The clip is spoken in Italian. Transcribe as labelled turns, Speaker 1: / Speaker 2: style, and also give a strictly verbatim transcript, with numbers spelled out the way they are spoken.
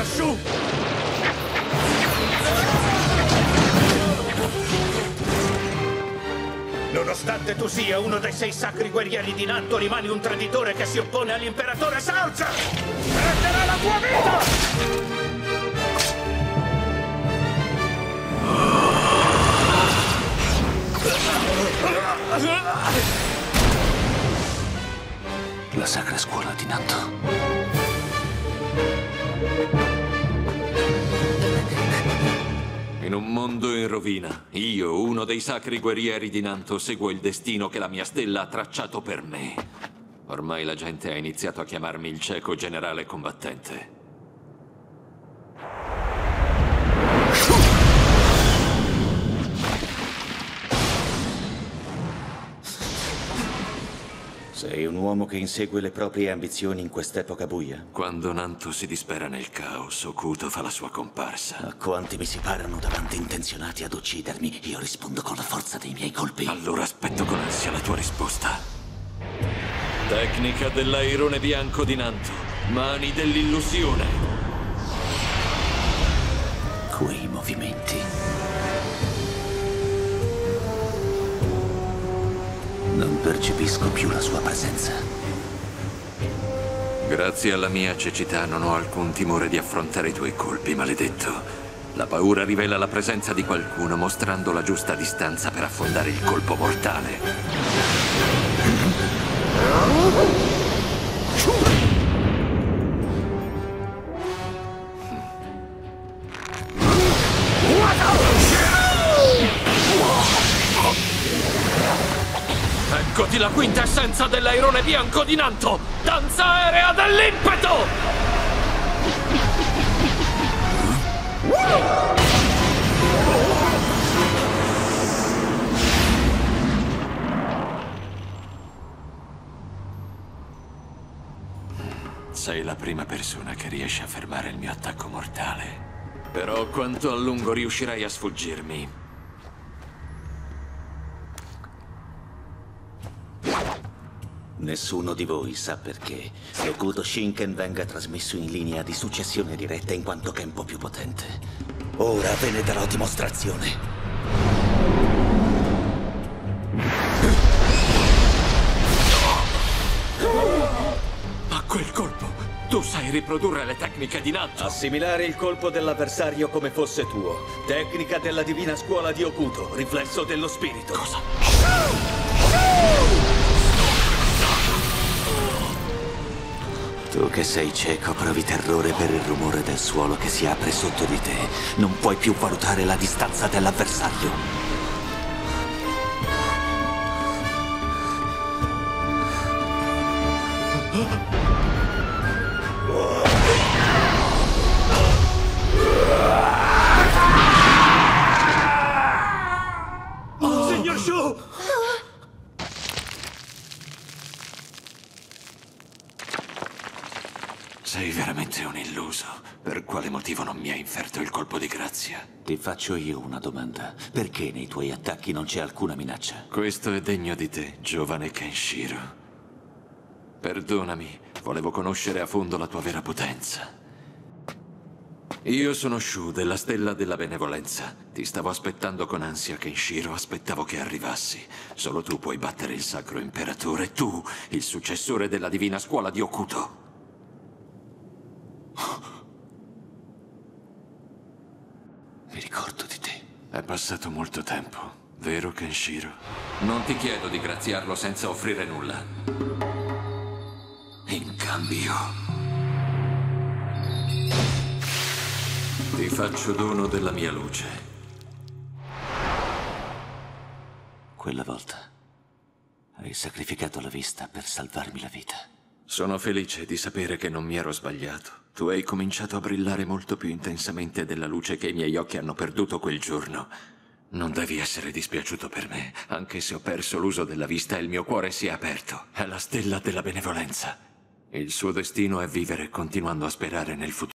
Speaker 1: Shu! Nonostante tu sia uno dei sei sacri guerrieri di Nanto, rimani un traditore che si oppone all'imperatore Sarge! Prenderà la tua vita!
Speaker 2: La Sacra Scuola di Nanto.
Speaker 3: In un mondo in rovina, io, uno dei sacri guerrieri di Nanto, seguo il destino che la mia stella ha tracciato per me. Ormai la gente ha iniziato a chiamarmi il cieco generale combattente.
Speaker 4: Sei un uomo che insegue le proprie ambizioni in quest'epoca buia?
Speaker 3: Quando Nanto si dispera nel caos, Okuto fa la sua comparsa.
Speaker 4: A quanti mi si parano davanti intenzionati ad uccidermi, io rispondo con la forza dei miei colpi.
Speaker 3: Allora aspetto con ansia la tua risposta. Tecnica dell'airone bianco di Nanto. Mani dell'illusione.
Speaker 4: Quei movimenti. Non percepisco più la sua presenza.
Speaker 3: Grazie alla mia cecità non ho alcun timore di affrontare i tuoi colpi, maledetto. La paura rivela la presenza di qualcuno, mostrando la giusta distanza per affondare il colpo mortale. Eccoti la quintessenza dell'airone bianco di Nanto! Danza aerea dell'impeto! Sei la prima persona che riesce a fermare il mio attacco mortale. Però quanto a lungo riuscirai a sfuggirmi?
Speaker 4: Nessuno di voi sa perché l'Okuto Shinken venga trasmesso in linea di successione diretta in quanto Kenpo più potente. Ora ve ne darò dimostrazione.
Speaker 3: Ma quel colpo! Tu sai riprodurre le tecniche di Nanto!
Speaker 5: Assimilare il colpo dell'avversario come fosse tuo. Tecnica della divina scuola di Okuto, riflesso dello spirito.
Speaker 3: Cosa?
Speaker 4: Tu che sei cieco provi terrore per il rumore del suolo che si apre sotto di te. Non puoi più valutare la distanza dell'avversario.
Speaker 1: Signor Shu!
Speaker 3: Sei veramente un illuso. Per quale motivo non mi hai inferto il colpo di grazia?
Speaker 4: Ti faccio io una domanda. Perché nei tuoi attacchi non c'è alcuna minaccia?
Speaker 3: Questo è degno di te, giovane Kenshiro. Perdonami, volevo conoscere a fondo la tua vera potenza. Io sono Shu, della Stella della Benevolenza. Ti stavo aspettando con ansia, Kenshiro, aspettavo che arrivassi. Solo tu puoi battere il Sacro Imperatore, tu, il successore della Divina Scuola di Okuto.
Speaker 4: Mi ricordo di te.
Speaker 3: È passato molto tempo, vero Kenshiro? Non ti chiedo di graziarlo senza offrire nulla. In cambio, ti faccio dono della mia luce.
Speaker 4: Quella volta hai sacrificato la vista per salvarmi la vita.
Speaker 3: Sono felice di sapere che non mi ero sbagliato. Tu hai cominciato a brillare molto più intensamente della luce che i miei occhi hanno perduto quel giorno. Non devi essere dispiaciuto per me, anche se ho perso l'uso della vista e il mio cuore si è aperto. È la Stella della Benevolenza. Il suo destino è vivere continuando a sperare nel futuro.